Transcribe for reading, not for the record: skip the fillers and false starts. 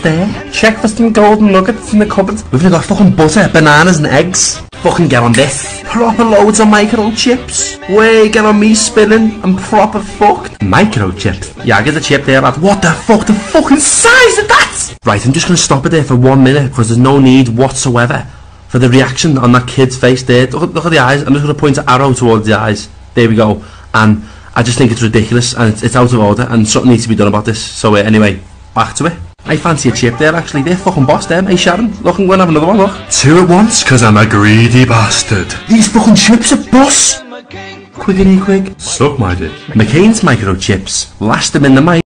there? Check for some golden nuggets in the cupboard. We've got fucking butter, bananas and eggs. Fucking get on this. Proper loads of microchips. Way get on me spinning and proper fucked. Microchips? Yeah, I get the chip there, lad. What the fuck? The fucking size of that? Right, I'm just gonna stop it there for 1 minute because there's no need whatsoever for the reaction on that kid's face there. Look at the eyes. I'm just gonna point an arrow towards the eyes. There we go. And I just think it's ridiculous and it's out of order and something needs to be done about this. So anyway, back to it. I fancy a chip there actually. They're fucking boss them. Hey Sharon, look, I'm gonna have another one, look. 2 at once, cause I'm a greedy bastard. These fucking chips are boss. Quickity quick. Suck my dick. McCain's microchips. Last them in the mic.